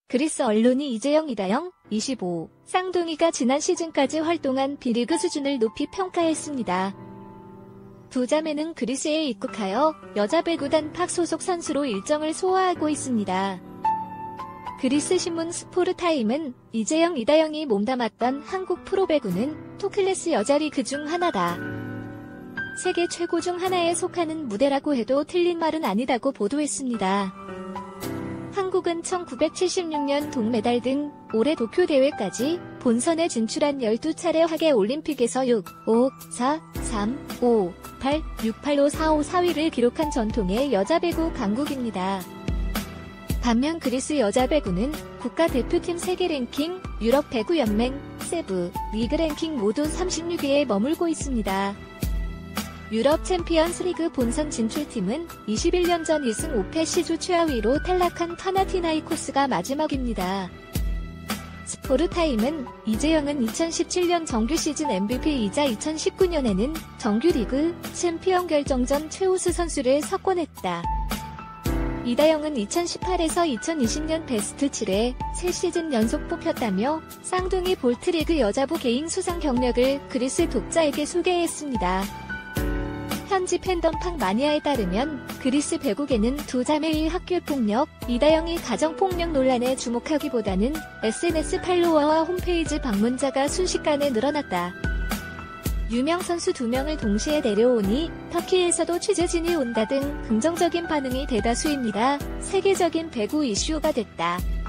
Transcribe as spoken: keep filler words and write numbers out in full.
그리스 언론이 이재영, 이다영, 이십오, 쌍둥이가 지난 시즌까지 활동한 B리그 수준을 높이 평가했습니다. 두 자매는 그리스에 입국하여 여자 배구 단팍 소속 선수로 일정을 소화하고 있습니다. 그리스 신문 스포르타임은 이재영, 이다영이 몸담았던 한국 프로배구는 톱클래스 여자 리그 중 하나다. 세계 최고 중 하나에 속하는 무대라고 해도 틀린 말은 아니다고 보도했습니다. 한국은 천구백칠십육 년 동메달 등 올해 도쿄 대회까지 본선에 진출한 열두 차례 하계 올림픽에서 육, 오, 사, 삼, 오, 팔, 육, 팔, 오, 사, 오, 사 위를 기록한 전통의 여자 배구 강국입니다. 반면 그리스 여자 배구는 국가대표팀 세계 랭킹, 유럽 배구 연맹, 세부, 리그 랭킹 모두 삼십육 위에 머물고 있습니다. 유럽 챔피언스 리그 본선 진출팀은 이십일 년 전 일 승 오 패 시주 최하위로 탈락한 파나티나이코스가 마지막입니다. 스포르타임은 이재영은 이천십칠 년 정규 시즌 엠브이피이자 이천십구 년에는 정규리그 챔피언 결정전 최우수 선수를 석권했다. 이다영은 이천십팔에서 이천이십 년 베스트 칠에 세 시즌 연속 뽑혔다며 쌍둥이 볼트리그 여자부 개인 수상 경력을 그리스 독자에게 소개했습니다. 현지 팬덤 팡마니아에 따르면 그리스 배구계는 두 자매의 학교폭력, 이다영이 가정폭력 논란에 주목하기보다는 에스엔에스 팔로워와 홈페이지 방문자가 순식간에 늘어났다. 유명 선수 두 명을 동시에 데려오니 터키에서도 취재진이 온다 등 긍정적인 반응이 대다수입니다. 세계적인 배구 이슈가 됐다.